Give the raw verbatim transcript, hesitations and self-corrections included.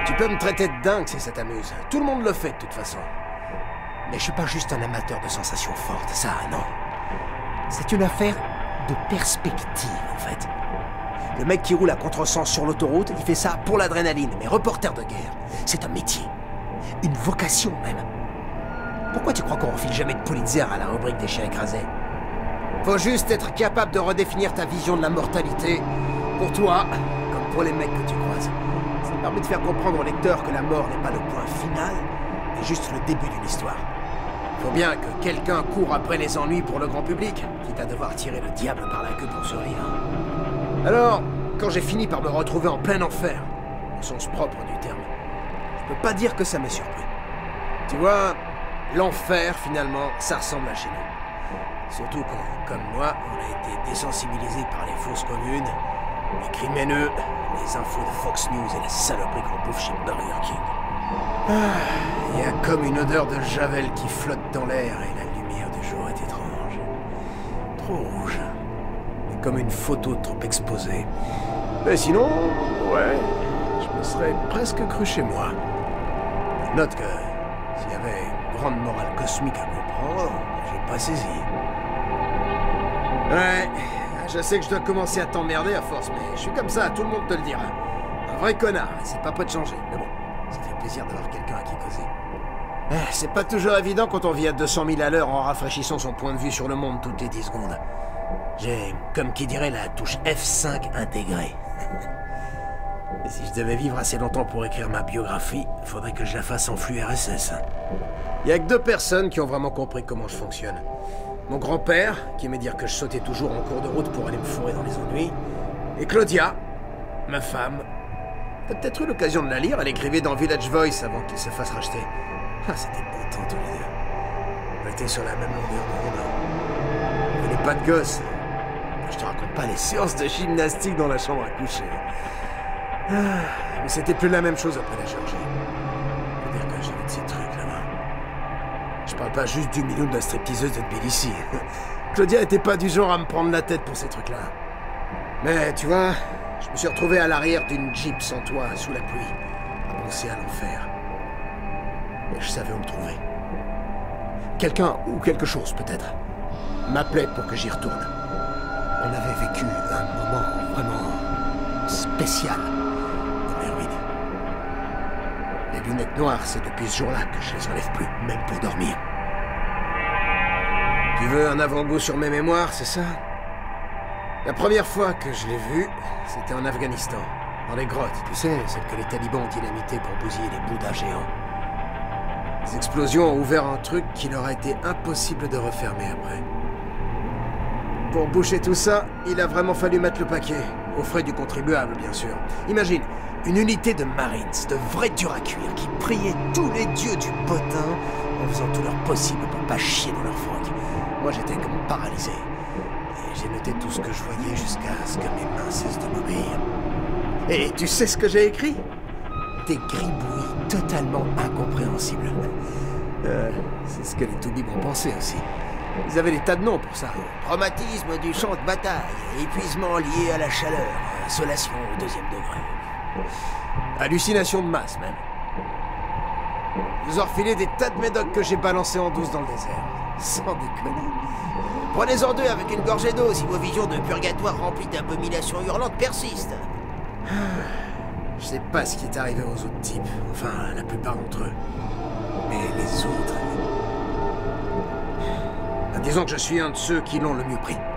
Tu peux me traiter de dingue si ça t'amuse. Tout le monde le fait de toute façon. Mais je suis pas juste un amateur de sensations fortes, ça, non. C'est une affaire de perspective, en fait. Le mec qui roule à contresens sur l'autoroute, il fait ça pour l'adrénaline, mais reporter de guerre, c'est un métier. Une vocation, même. Pourquoi tu crois qu'on refile jamais de Pulitzer à la rubrique des chiens écrasés? Faut juste être capable de redéfinir ta vision de la mortalité, pour toi, comme pour les mecs que tu croises. Ça permet de faire comprendre au lecteur que la mort n'est pas le point final, mais juste le début d'une histoire. Faut bien que quelqu'un court après les ennuis pour le grand public, quitte à devoir tirer le diable par la queue pour survivre. Alors, quand j'ai fini par me retrouver en plein enfer, au sens propre du terme, je peux pas dire que ça m'a surpris. Tu vois, l'enfer, finalement, ça ressemble à chez nous. Surtout quand, comme moi, on a été désensibilisés par les fausses communes, les crimineux, les infos de Fox News et la saloperie qu'on bouffe chez Burger King. Ah, il y a comme une odeur de javel qui flotte dans l'air et la lumière du jour est étrange. Trop rouge. Et comme une photo trop exposée. Mais sinon, ouais, je me serais presque cru chez moi. Note que s'il y avait une grande morale cosmique à comprendre, j'ai pas saisi. Ouais, je sais que je dois commencer à t'emmerder à force, mais je suis comme ça, tout le monde te le dira. Un vrai connard, et c'est pas prêt de changer, mais bon. Ça fait plaisir d'avoir quelqu'un à qui causer. Eh, c'est pas toujours évident quand on vit à deux cent mille à l'heure en rafraîchissant son point de vue sur le monde toutes les dix secondes. J'ai, comme qui dirait, la touche F cinq intégrée. Et si je devais vivre assez longtemps pour écrire ma biographie, faudrait que je la fasse en flux R S S. Il y a que deux personnes qui ont vraiment compris comment je fonctionne. Mon grand-père, qui aimait dire que je sautais toujours en cours de route pour aller me fourrer dans les ennuis, et Claudia, ma femme. T'as peut-être eu l'occasion de la lire, elle écrivait dans Village Voice avant qu'il se fasse racheter. Ah, c'était beau temps tous les deux. On était sur la même longueur d'onde. On n'avait pas de gosses. Je te raconte pas les séances de gymnastique dans la chambre à coucher. Ah, mais c'était plus la même chose après la Géorgie. Faut dire que j'avais de ces trucs là-bas. Je parle pas juste du million de la stripteaseuse de Tbilissi. Claudia était pas du genre à me prendre la tête pour ces trucs-là. Mais tu vois... Je me suis retrouvé à l'arrière d'une Jeep sans toit, sous la pluie, à penser à l'enfer. Et je savais où me trouver. Quelqu'un, ou quelque chose peut-être, m'appelait pour que j'y retourne. On avait vécu un moment vraiment spécial dans les ruines. Les lunettes noires, c'est depuis ce jour-là que je les enlève plus, même pour dormir. Tu veux un avant-goût sur mes mémoires, c'est ça ? La première fois que je l'ai vu, c'était en Afghanistan, dans les grottes, tu sais, celles que les talibans ont dynamitées pour bousiller les bouddhas géants. Les explosions ont ouvert un truc qu'il leur a été impossible de refermer après. Pour boucher tout ça, il a vraiment fallu mettre le paquet, aux frais du contribuable, bien sûr. Imagine, une unité de Marines, de vrais durs à cuire, qui priaient tous les dieux du potin en faisant tout leur possible pour pas chier dans leur froc. Moi, j'étais comme paralysé. J'ai noté tout ce que je voyais jusqu'à ce que mes mains cessent de m'obéir. Et tu sais ce que j'ai écrit? Des gribouillis totalement incompréhensibles. Euh, c'est ce que les Toubibs ont pensé aussi. Ils avaient des tas de noms pour ça. Traumatisme du champ de bataille, épuisement lié à la chaleur, insolation au deuxième degré. Hallucination de masse, même. Ils nous ont refilé des tas de médocs que j'ai balancés en douce dans le désert. Sans déconner. Prenez-en deux avec une gorgée d'eau si vos visions de purgatoire remplies d'abominations hurlantes persistent. Je sais pas ce qui est arrivé aux autres types. Enfin, la plupart d'entre eux. Mais les autres... Disons que je suis un de ceux qui l'ont le mieux pris.